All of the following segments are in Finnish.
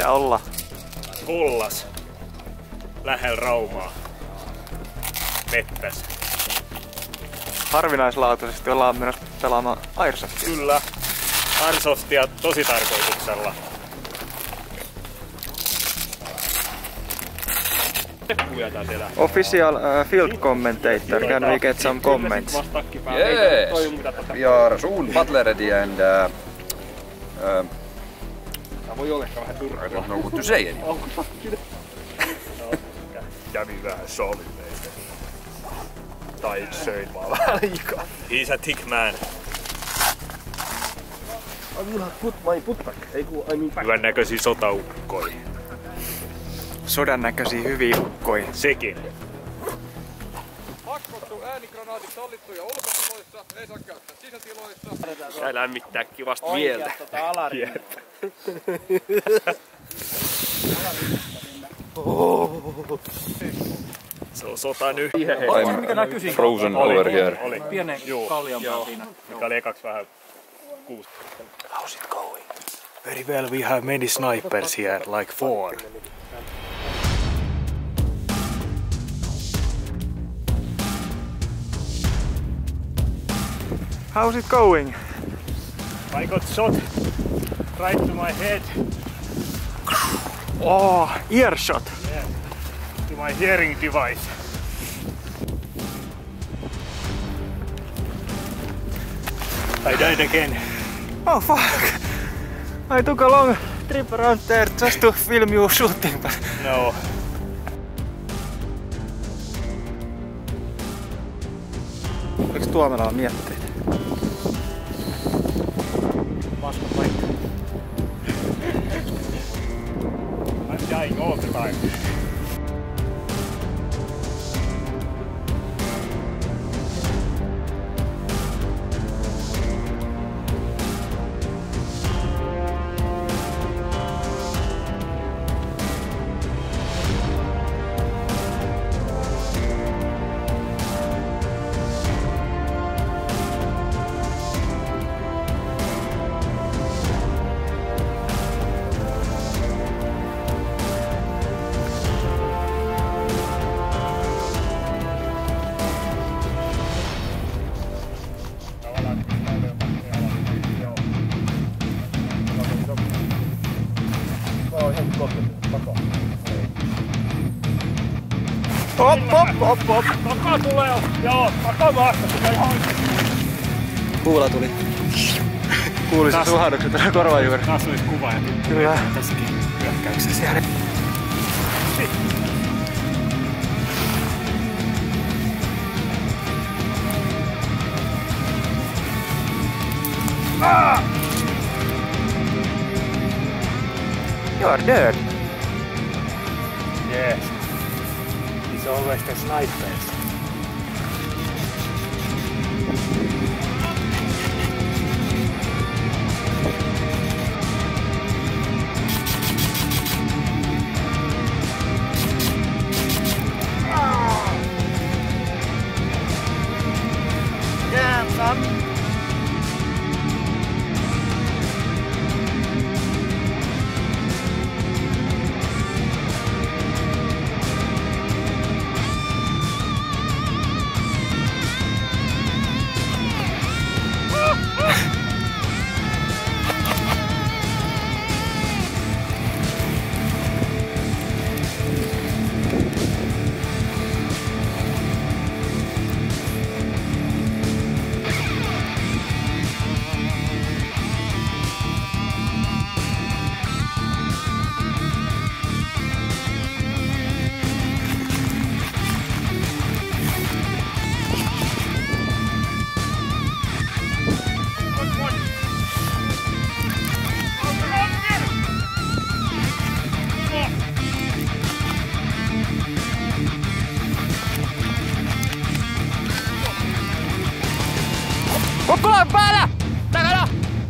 Missä olla? Kollas. Lähellä Raumaa. Mettässä. Harvinaislaatuisesti ollaan menossa pelaamaan airsoftia. Kyllä. Airsoftia tosi tarkoituksella. Official field commentator, can we get some comments? Yes, we are soon battle ready and voi olla vähän turhaa. I don't know what to say anymore. Kävi vähän solimeitä. Tai söin vaan vähän liikaa. He's a thick man. I will put my put back. Hyvän näköisiä sotaukkoja. Sodan näköisiä hyviä ukkoja. Sekin. Pakkottu äänikranaatit sallittuja ulkotiloissa, ei saa käyttää sisätiloissa. Tää lämmittää kivasta mieltä. Se on sota nyt. I'm frozen over here. Pienen kaljan siinä. Mikä oli ekaksi vähän kuusi. How's it going? Very well, we have many snipers here, like 4. How's it going? I got shot right to my head. Oh, earshot. Yeah, to my hearing device. I died again. Oh fuck! I took a long trip around there just to film you shooting, but... No. Oliko Tuomelalla mietteitä? Paska paikka. I'm dying all the time. Hop! Takaa tulee! Joo, takamaasta tulee ihan... Kuula tuli. Kuuli se suhahdukset tällä korvan juuri. Taas olisi kuva ja Kyllä. tässäkin hyökkäyksessä. You're dead. Yes. It's always the snipers. Damn, son. Kukkulan päällä! Takana!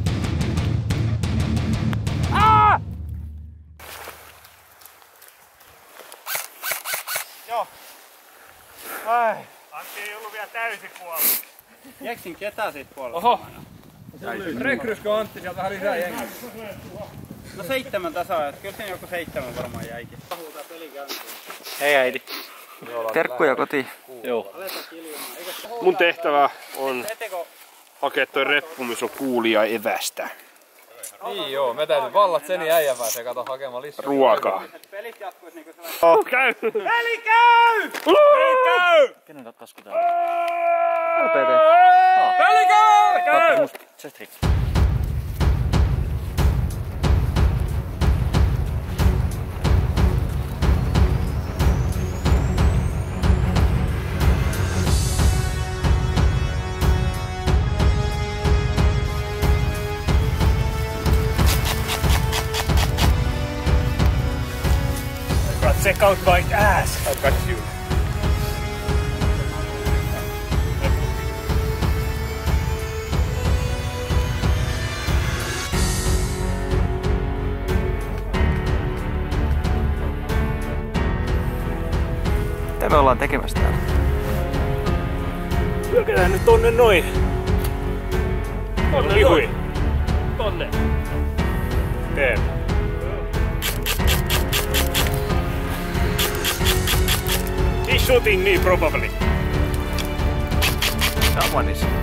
Joo. Ai. Antti ei ollut vielä täysin kuollut. Jeksin ketään siitä puolella. Oho. Rekryskö Antti sieltä vähän lisää jengiä? No 7 tasaa, että kyllä siinä joku 7 varmaan jäikin. Pahuutaa peli käyntiin. Hei äiti. Terkkuja kotiin. Joo. Mun tehtävä on hakea toi reppu, missä on kuulia evästä. Niin joo, me täytyy vallat sen ja äijä pääsee kato hakemaan lisää. Ruokaa. Pelit jatkuis niinku sellainen. Käy! Peli käy! Peli käy! Kenen tasku täällä? LPT. Peli käy! Se strikki. Check out my ass! I got you. Mitä me ollaan tekemässä täällä? Hyökätään nyt tonne noin. Tonne noin. Tonne. Teen. He's shooting me probably. Someone is.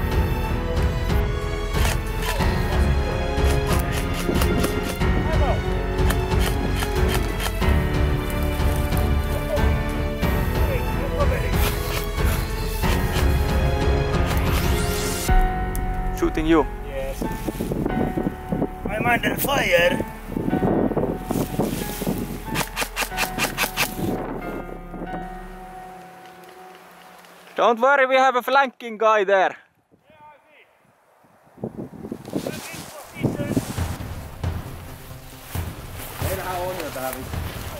Shooting you. Yes. I'm under fire. Don't worry, we have a flanking guy there. Meillähän on jo tähän vittu.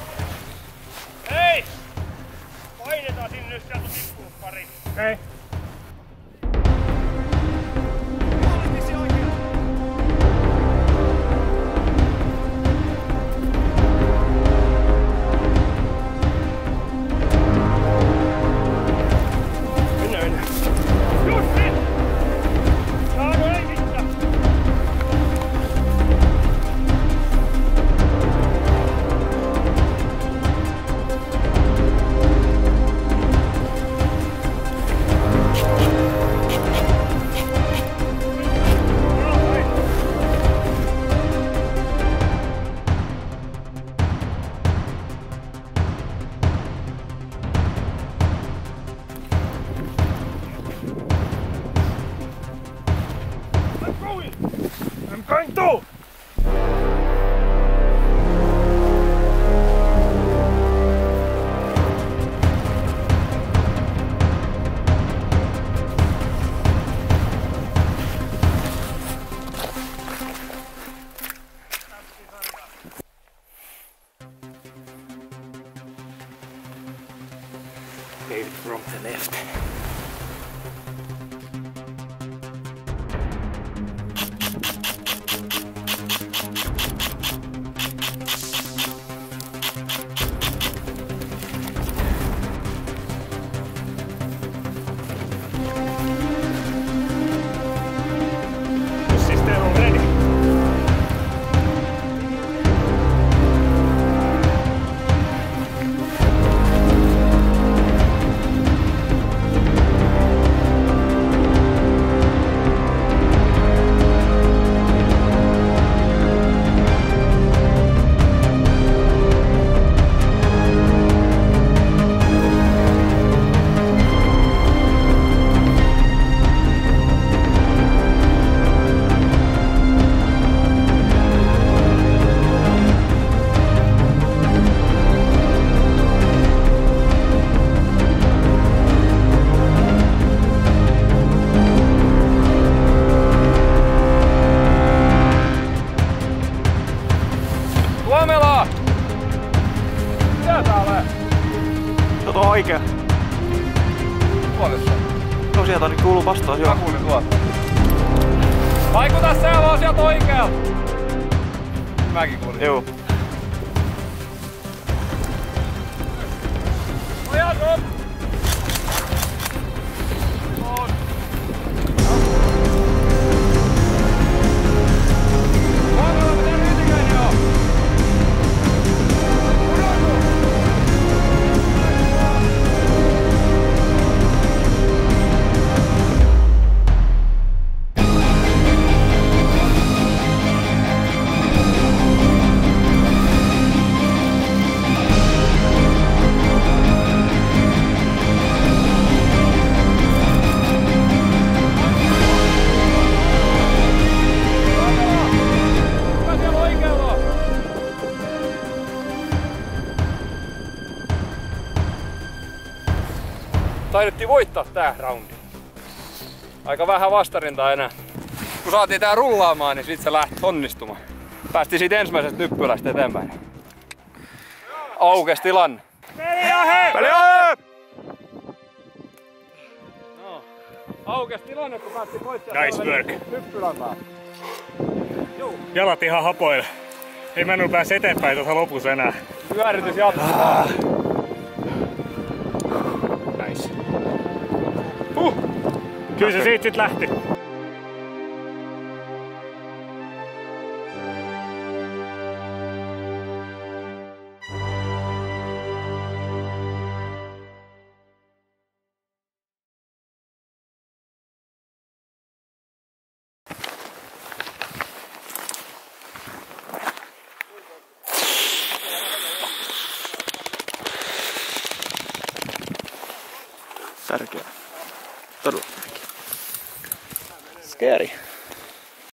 Hei! Painetaan sinne, jos sieltä tippuu pari. Hei. I'm going to! Maybe from the left. Oikea. Puolessa. No sieltä niin kuuluu vastaus, joo. Kuulin tuolta. Vaikuta selvaa sieltä oikealta! Mäkin kuulin. Joo. Ojaa drop! On. Huomioon, miten rytikäinen on! taidettiin voittaa tää roundi. Aika vähän vastarintaa enää. Kun saatiin tää rullaamaan, niin sit se lähti onnistumaan. Päästiin siitä ensimmäisestä nyppylästä eteenpäin. Aukes tilanne. Peli ohi! No. Aukes tilanne, kun päästiin pois Nice work. Nyppylän päällä. Jalat ihan hapoilla. Ei mä en pääse eteenpäin tuossa lopussa enää. Pyöritys jatkuu. Nice. Kyllä se siitä sit lähti. Tärkeä. Todella tärkeä. Scary.